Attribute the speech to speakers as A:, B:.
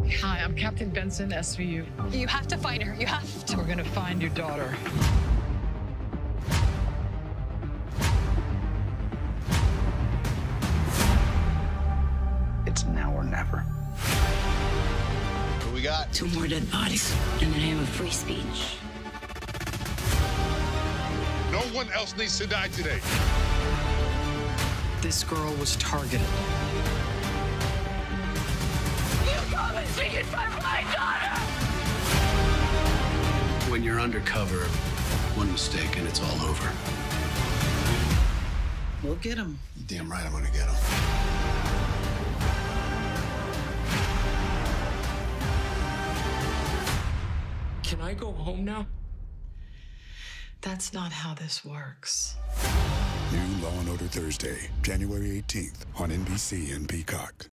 A: Hi, I'm Captain Benson, SVU.
B: You have to find her. You have to.
A: We're gonna find your daughter.
C: It's now or never.
D: What we got?
E: 2 more dead bodies in the name of free speech.
D: No one else needs to die today.
A: This girl was targeted.
E: You come and see it by my daughter!
F: When you're undercover, one mistake and it's all over.
A: We'll get him.
F: You're damn right I'm gonna get him.
A: Can I go home now? That's not how this works.
G: New Law & Order Thursday, January 18th on NBC and Peacock.